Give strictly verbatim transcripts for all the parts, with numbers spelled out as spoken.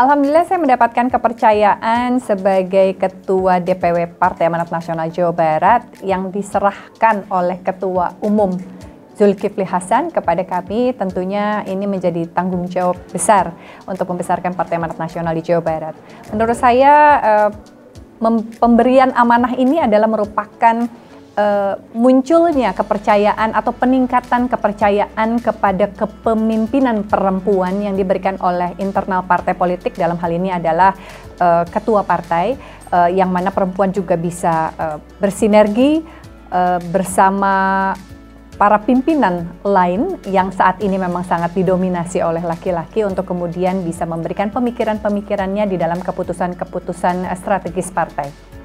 Alhamdulillah saya mendapatkan kepercayaan sebagai Ketua D P W Partai Amanat Nasional Jawa Barat yang diserahkan oleh Ketua Umum Zulkifli Hasan kepada kami. Tentunya ini menjadi tanggung jawab besar untuk membesarkan Partai Amanat Nasional di Jawa Barat. Menurut saya eh, pemberian amanah ini adalah merupakan Uh, munculnya kepercayaan atau peningkatan kepercayaan kepada kepemimpinan perempuan yang diberikan oleh internal partai politik. Dalam hal ini adalah uh, ketua partai, uh, yang mana perempuan juga bisa uh, bersinergi uh, bersama para pimpinan lain yang saat ini memang sangat didominasi oleh laki-laki untuk kemudian bisa memberikan pemikiran-pemikirannya di dalam keputusan-keputusan strategis partai.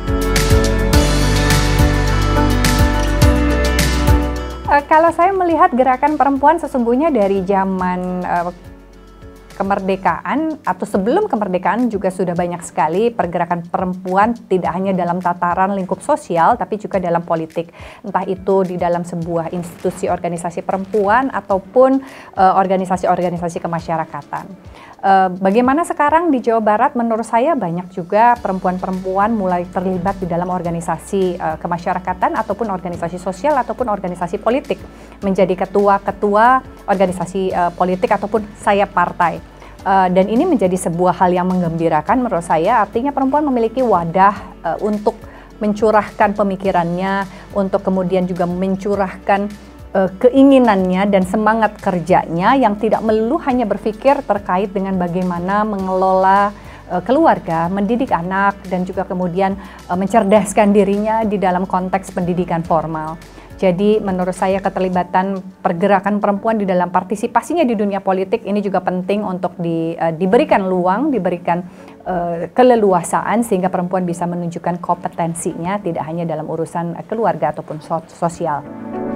Uh, kalau saya melihat gerakan perempuan sesungguhnya dari zaman uh, kemerdekaan atau sebelum kemerdekaan juga sudah banyak sekali pergerakan perempuan, tidak hanya dalam tataran lingkup sosial tapi juga dalam politik, entah itu di dalam sebuah institusi organisasi perempuan ataupun uh, organisasi-organisasi kemasyarakatan. Uh, bagaimana sekarang di Jawa Barat? Menurut saya banyak juga perempuan-perempuan mulai terlibat di dalam organisasi uh, kemasyarakatan ataupun organisasi sosial ataupun organisasi politik, menjadi ketua-ketua organisasi uh, politik ataupun sayap partai. Uh, dan ini menjadi sebuah hal yang menggembirakan menurut saya, artinya perempuan memiliki wadah uh, untuk mencurahkan pemikirannya, untuk kemudian juga mencurahkan uh, keinginannya dan semangat kerjanya yang tidak melulu hanya berpikir terkait dengan bagaimana mengelola uh, keluarga, mendidik anak, dan juga kemudian uh, mencerdaskan dirinya di dalam konteks pendidikan formal. Jadi menurut saya keterlibatan pergerakan perempuan di dalam partisipasinya di dunia politik ini juga penting untuk di, uh, diberikan luang, diberikan uh, keleluasaan sehingga perempuan bisa menunjukkan kompetensinya tidak hanya dalam urusan uh, keluarga ataupun so sosial.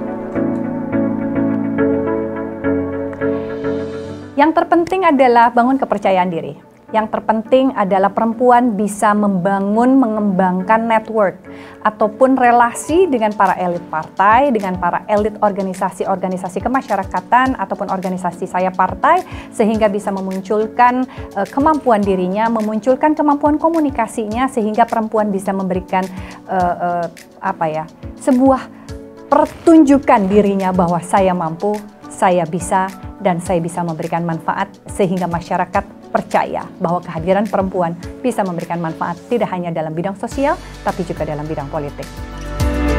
Yang terpenting adalah bangun kepercayaan diri. Yang terpenting adalah perempuan bisa membangun, mengembangkan network ataupun relasi dengan para elit partai, dengan para elit organisasi-organisasi kemasyarakatan ataupun organisasi sayap partai, sehingga bisa memunculkan uh, kemampuan dirinya, memunculkan kemampuan komunikasinya, sehingga perempuan bisa memberikan uh, uh, apa ya, sebuah pertunjukan dirinya bahwa saya mampu, saya bisa, dan saya bisa memberikan manfaat sehingga masyarakat percaya bahwa kehadiran perempuan bisa memberikan manfaat tidak hanya dalam bidang sosial tapi juga dalam bidang politik.